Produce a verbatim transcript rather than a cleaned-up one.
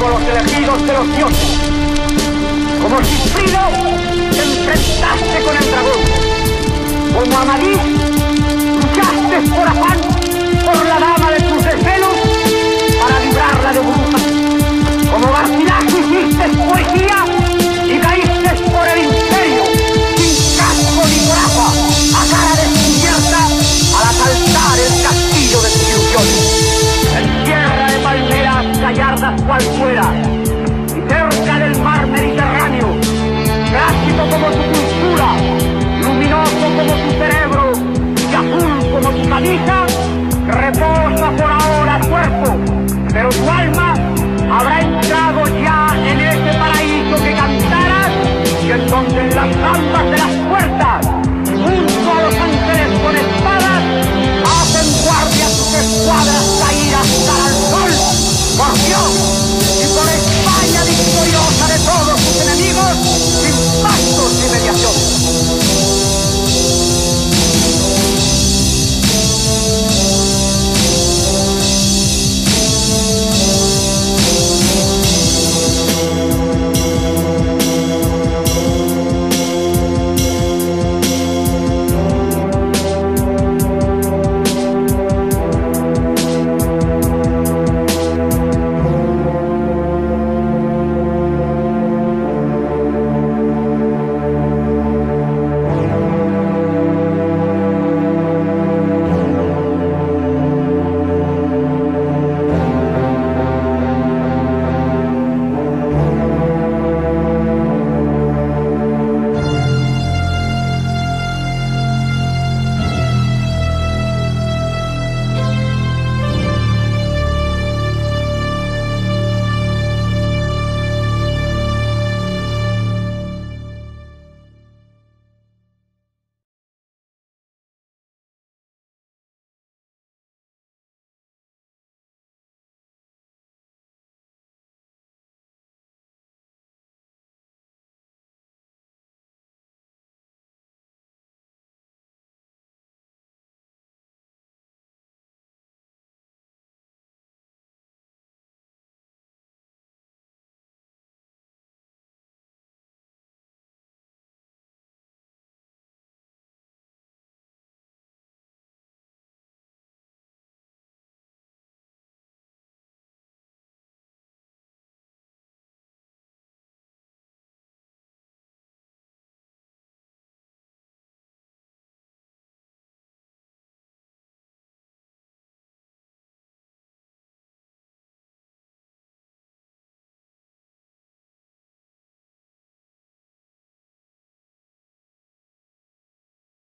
junto a los elegidos de los dioses. Como Cifrido, te enfrentaste con el dragón. Como Amadís, luchaste por afán por la dama de tus desvelos para librarla de brujas. Como Garcilaso hiciste poesía y caíste por el imperio, sin casco ni coraza, a cara descubierta, al asaltar el castillo de tus ilusiones. En tierra de palmeras gallardas cual fuera, y cerca del mar Mediterráneo, clásico como tu cultura, luminoso como tu cerebro y azul como tu camisa, reposa por ahora el cuerpo, pero tu alma habrá entrado ya en ese paraíso que cantaras y en donde en las